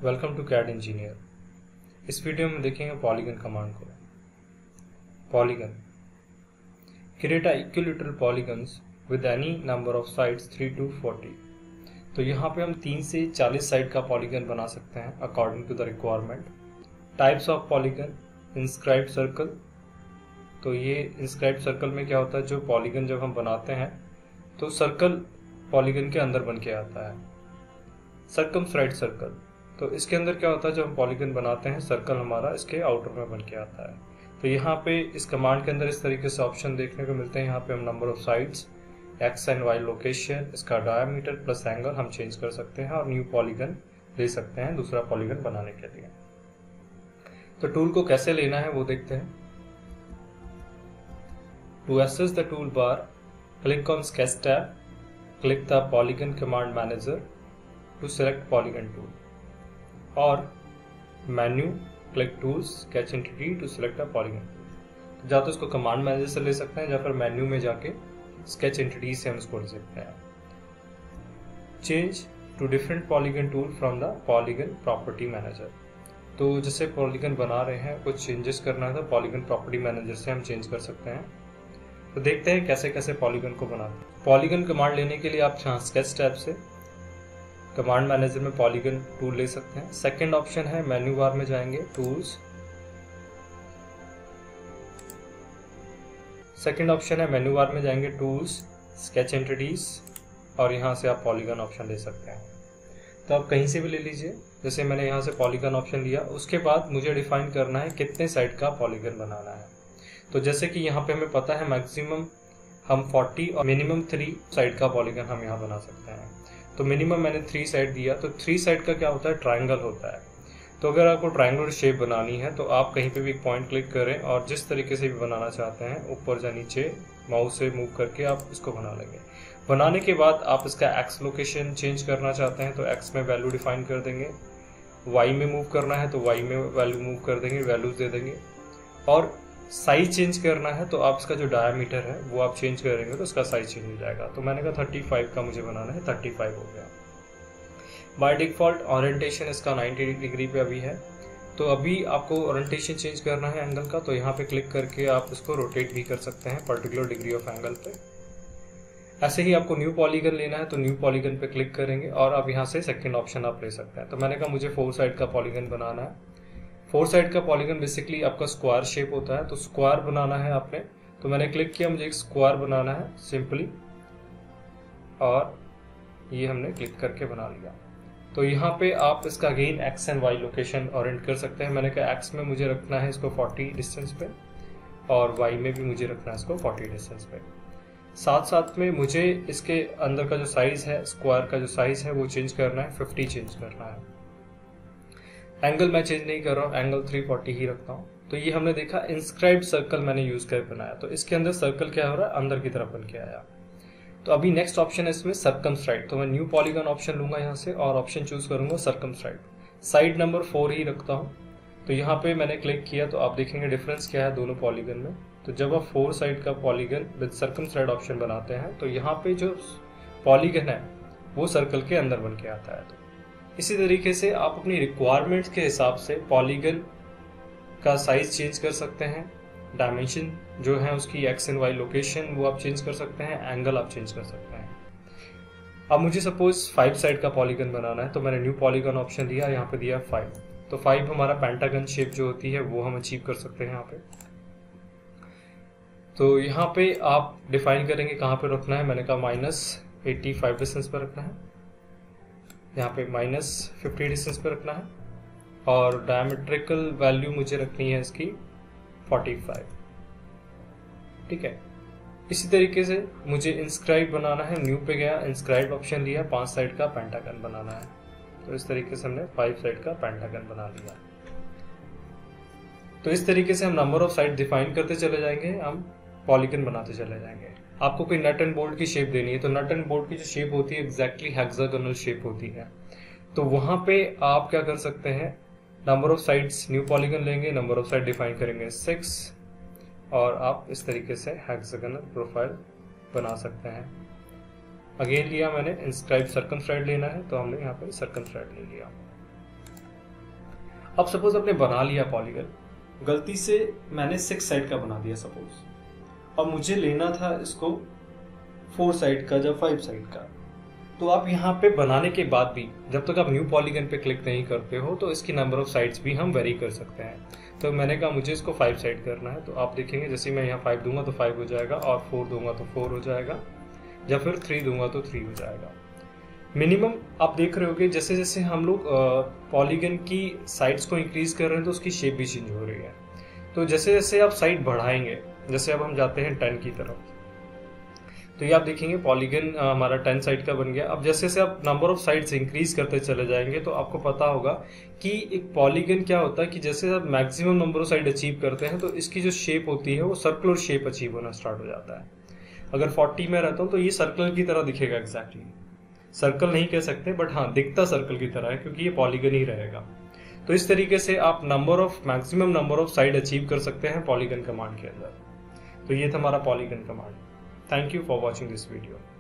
Welcome to CAD engineer. इस video में देखेंगे पॉलीगन कमांड को। Polygon create equilateral polygons with any number of sides 3 to 40। तो यहाँ पे हम 3 से 40 साइड का पॉलीगन बना सकते हैं according to the requirement. Types of polygon, inscribed circle. तो ये इंस्क्राइब्ड सर्कल में क्या होता है, जो पॉलीगन जब हम बनाते हैं तो सर्कल पॉलीगन के अंदर बन के आता है। सर्कमस्क्राइब्ड सर्कल, तो इसके अंदर क्या होता है, जब हम पॉलीगन बनाते हैं सर्कल हमारा इसके आउटर में बन के आता है। तो यहाँ पे इस कमांड के अंदर इस तरीके से ऑप्शन देखने को मिलते हैं। यहाँ पे हम number of sides, X and Y location, इसका डायमीटर प्लस एंगल हम चेंज कर सकते हैं और न्यू पॉलीगन ले सकते हैं दूसरा पॉलीगन बनाने के लिए। तो टूल को कैसे लेना है वो देखते हैं। To access the tool bar, click on sketch tab, click the polygon command manager to select polygon tool, और menu click tools sketch entity to select a polygon tool. या तो इसको कमांड मैनेजर से ले सकते हैं या फिर मेन्यू में जाके स्केच एंटिटी से हम इसको ले सकते हैं। Change to different polygon tool from the polygon property manager. तो जैसे पॉलीगन बना रहे हैं कुछ चेंजेस करना है तो पॉलीगन प्रॉपर्टी मैनेजर से हम चेंज कर सकते हैं। तो देखते हैं कैसे कैसे पॉलीगन को बनाते हैं। पॉलीगन कमांड लेने के लिए आप स्केच टैब से कमांड मैनेजर में पॉलीगन टूल ले सकते हैं। सेकंड ऑप्शन है मेन्यू बार में जाएंगे टूल्स, सेकंड ऑप्शन है मेन्यू बार में जाएंगे टूल्स, स्केच एंटिटीज, और यहां से आप पॉलीगन ऑप्शन ले सकते हैं। तो आप कहीं से भी ले लीजिए, जैसे मैंने यहां से पॉलीगन ऑप्शन लिया। उसके बाद मुझे डिफाइन करना है कितने साइड का पॉलीगन बनाना है। तो जैसे कि यहाँ पे हमें पता है मैक्सिमम हम 40 और मिनिमम 3 साइड का पॉलीगन हम यहाँ बना सकते हैं। तो मिनिमम मैंने 3 साइड दिया। तो 3 साइड का क्या होता है, ट्रायंगल होता है। तो अगर आपको ट्रायंगुलर शेप बनानी है तो आप कहीं पे भी एक पॉइंट क्लिक करें और जिस तरीके से भी बनाना चाहते हैं ऊपर या नीचे माउस से मूव करके आप इसको बना लेंगे। बनाने के बाद आप इसका एक्स लोकेशन चेंज करना चाहते हैं तो एक्स में वैल्यू डिफाइन कर देंगे, वाई में मूव करना है तो वाई में वैल्यू मूव कर देंगे, वैल्यूज दे देंगे। और साइज चेंज करना है तो आप इसका जो डायमीटर है वो आप चेंज करेंगे तो इसका साइज चेंज हो जाएगा। तो मैंने कहा 35 का मुझे बनाना है, 35 हो गया। बाय डिफॉल्ट ओरिएंटेशन इसका 90 डिग्री पे अभी है। तो अभी आपको ओरिएंटेशन चेंज करना है एंगल का, तो यहाँ पे क्लिक करके आप इसको रोटेट भी कर सकते हैं पर्टिकुलर डिग्री ऑफ एंगल पे। ऐसे ही आपको न्यू पॉलीगन लेना है तो न्यू पॉलीगन पे क्लिक करेंगे और अब यहाँ से सेकेंड ऑप्शन आप ले सकते हैं। तो मैंने कहा मुझे 4 साइड का पॉलीगन बनाना है। 4 साइड का पॉलीगन बेसिकली आपका स्क्वायर शेप होता है, तो स्क्वायर बनाना है आपने। तो मैंने क्लिक किया, मुझे एक स्क्वायर बनाना है सिंपली, और ये हमने क्लिक करके बना लिया। तो यहाँ पे आप इसका again X and Y location orient कर सकते हैं। मैंने कहा एक्स में मुझे रखना है इसको 40 डिस्टेंस पे और वाई में भी मुझे रखना है इसको 40 डिस्टेंस पे। साथ साथ में मुझे इसके अंदर का जो साइज है, स्क्वायर का जो साइज है वो चेंज करना है, 50 चेंज करना है। एंगल मैं चेंज नहीं कर रहा हूँ, एंगल 340 ही रखता हूँ। तो ये हमने देखा इंस्क्राइब्ड सर्कल मैंने यूज कर बनाया। तो इसके अंदर सर्कल क्या हो रहा है, अंदर की तरफ बन के आया। तो अभी नेक्स्ट ऑप्शन है इसमें सर्कमस्क्राइब्ड। तो मैं न्यू पॉलीगन ऑप्शन लूंगा यहाँ से और ऑप्शन चूज करूंगा सर्कमस्क्राइब्ड। साइड नंबर 4 ही रखता हूँ। तो यहाँ पे मैंने क्लिक किया तो आप देखेंगे डिफरेंस क्या है दोनों पॉलीगन में। तो जब आप 4 साइड का पॉलीगन विद सर्कमस्क्राइब्ड ऑप्शन बनाते हैं तो यहाँ पे जो पॉलीगन है वो सर्कल के अंदर बन के आता है। तो इसी तरीके से आप अपनी रिक्वायरमेंट्स के हिसाब से पॉलीगन का साइज चेंज कर सकते हैं, डायमेंशन जो है उसकी एक्स एंड वाई लोकेशन वो आप चेंज कर सकते हैं, एंगल आप चेंज कर सकते हैं। अब मुझे सपोज 5 साइड का पॉलीगन बनाना है तो मैंने न्यू पॉलीगन ऑप्शन दिया, यहाँ पे दिया 5। तो 5 हमारा पेंटागन शेप जो होती है वो हम अचीव कर सकते हैं यहाँ पे। तो यहाँ पे आप डिफाइन करेंगे कहाँ पे रखना है। मैंने कहा -85 डिस्टेंस पर रखना है, यहाँ पे -50 डिस्टेंस पे रखना है, और डायमेट्रिकल वैल्यू मुझे रखनी है इसकी 45। ठीक है। इसी तरीके से मुझे इंस्क्राइब बनाना है, न्यू पे गया, इंस्क्राइब ऑप्शन लिया, 5 साइड का पेंटागन बनाना है। तो इस तरीके से हमने 5 साइड का पेंटागन बना लिया। तो इस तरीके से हम नंबर ऑफ साइड डिफाइन करते चले जाएंगे, हम पॉलीगन बनाते चले जाएंगे। आपको कोई नट एंड बोल्ट की शेप देनी है तो नट एंड बोल्ट की जो शेप होती है एग्जैक्टली हेक्सागोनल शेप होती है। तो वहां पे आप क्या कर सकते हैं, number of sides new polygon लेंगे, नंबर ऑफ साइड डिफाइन करेंगे 6, और आप इस तरीके से हेक्सागोनल प्रोफाइल बना सकते हैं। अगेन लिया मैंने इंस्क्राइब सर्कमस्क्राइब्ड लेना है तो हमने यहाँ पे सर्कमस्क्राइब्ड ले लिया। अब सपोज आपने बना लिया पॉलीगन, गलती से मैंने 6 साइड का बना दिया सपोज, और मुझे लेना था इसको 4 साइड का या 5 साइड का। तो आप यहाँ पे बनाने के बाद भी जब तक आप न्यू पॉलीगन पे क्लिक नहीं करते हो तो इसकी नंबर ऑफ साइड्स भी हम वेरी कर सकते हैं। तो मैंने कहा मुझे इसको 5 साइड करना है, तो आप देखेंगे जैसे मैं यहाँ 5 दूंगा तो 5 हो जाएगा, और 4 दूंगा तो 4 हो जाएगा, या फिर 3 दूंगा तो 3 हो जाएगा। मिनिमम आप देख रहे होगे जैसे जैसे हम लोग पॉलीगन की साइड्स को इंक्रीज कर रहे हैं तो उसकी शेप भी चेंज हो रही है। तो जैसे जैसे आप साइड बढ़ाएंगे, जैसे अब हम जाते हैं 10 की तरफ, तो ये आप देखेंगे पॉलीगन हमारा 10 साइड का बन गया। अब जैसे जैसे आप नंबर ऑफ साइड्स इंक्रीज करते चले जाएंगे तो आपको पता होगा कि एक पॉलीगन क्या होता है कि जैसे आप maximum number of side achieve करते हैं तो इसकी जो शेप होती है वो सर्कुलर शेप अचीव होना स्टार्ट हो जाता है। अगर 40 में रहता हूँ तो ये सर्कल की तरह दिखेगा एग्जैक्टली, सर्कल नहीं कह सकते बट हाँ दिखता सर्कल की तरह है क्योंकि ये पॉलीगन ही रहेगा। तो इस तरीके से आप maximum number of side achieve कर सकते हैं पॉलीगन कमांड के अंदर। तो ये था हमारा polygon command. Thank you for watching this video.